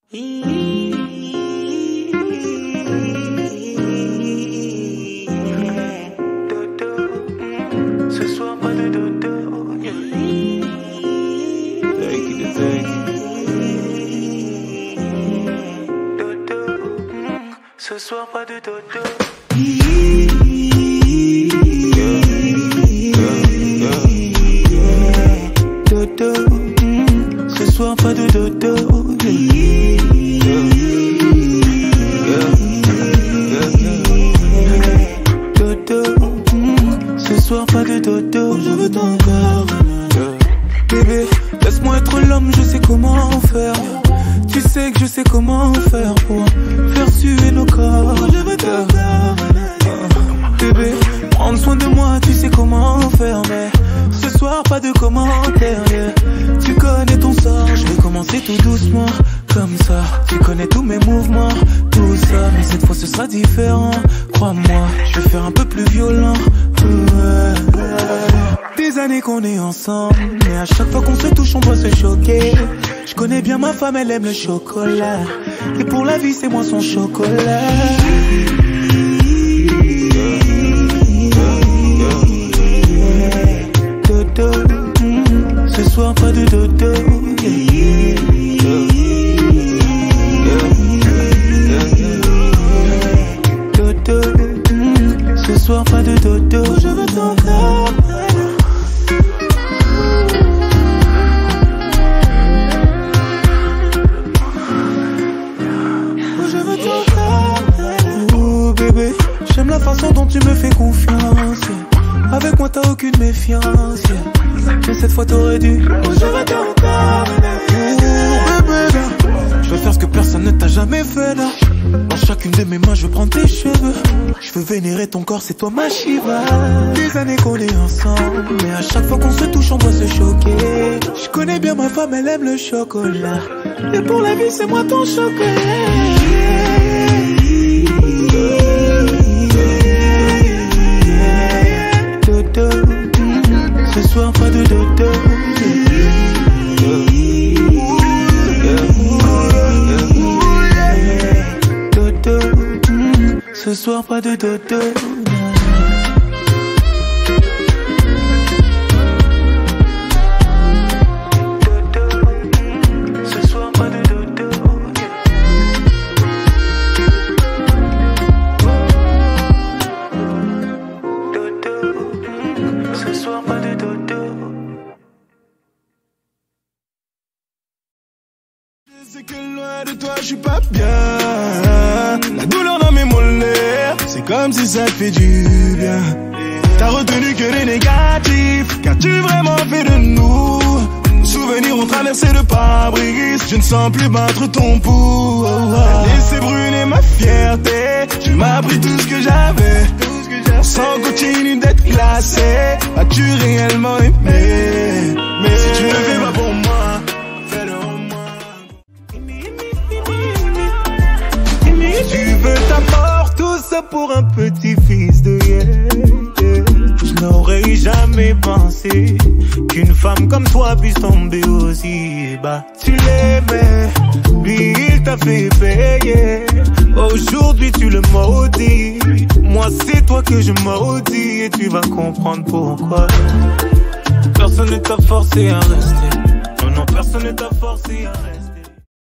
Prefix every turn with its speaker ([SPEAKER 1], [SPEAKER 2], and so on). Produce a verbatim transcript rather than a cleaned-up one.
[SPEAKER 1] Ce soir pas de dodo. Take it, take it. Dodo. Ce soir pas de dodo. Dodo. Ce soir pas de dodo. Ce soir pas de dodo, je veux ton corps. Bébé, laisse-moi être l'homme, je sais comment faire. Tu sais que je sais comment faire pour faire suer nos corps. Je veux ton corps. Bébé, prendre soin de moi, tu sais comment faire. Mais ce soir pas de commentaires, yeah. Tu connais ton sort, je vais commencer tout doucement. Comme ça, tu connais tous mes mouvements, tout ça. Mais cette fois ce sera différent, crois-moi, je vais faire un peu plus violent. Ouais. Des années qu'on est ensemble, mais à chaque fois qu'on se touche on doit se choquer. Je connais bien ma femme, elle aime le chocolat, et pour la vie c'est moi son chocolat. Dodo, ce soir pas de dodo. Dodo, ce soir pas de dodo. Je veux ton corps. Je veux ton corps. Oh bébé, j'aime la façon dont tu me fais confiance. Avec moi t'as aucune méfiance, mais cette fois t'aurais dû. Oh je veux ton corps. Oh bébé, je veux faire ce que personne ne t'a jamais fait là. Dans chacune de mes mains je veux prendre tes cheveux. Je veux vénérer ton corps, c'est toi ma Shiva. Des années qu'on est ensemble, mais à chaque fois qu'on se touche on doit se choquer. Je connais bien ma femme, elle aime le chocolat, et pour la vie c'est moi ton chocolat. Dodo, ce soir pas de dodo. Dodo, ce soir pas de dodo. Ce soir pas de dodo. Dodo, ce soir pas de dodo.
[SPEAKER 2] Je sais que loin de toi je suis pas bien. La douleur dans mes mollets, c'est comme si ça te fait du bien. T'as retenu que les négatifs, qu'as-tu vraiment fait de nous? Nos souvenirs ont traversé le pare-brise, je ne sens plus battre ton pouls. T'as laissé brûler ma fierté, tu m'as pris tout ce que j'avais. Sans continue d'être classé, as-tu réellement aimé? Mais si tu ne le fais pas pour moi, fais-le en moi. Tu veux ta mort, tout ça pour un petit fils de yeah, yeah. Je n'aurais jamais pensé qu'une femme comme toi puisse tomber aussi bas. Tu l'aimais, lui il t'a fait payer. Aujourd'hui tu le maudis, moi c'est toi que je maudis, et tu vas comprendre pourquoi. Personne ne t'a forcé à rester, non non personne ne t'a forcé à rester.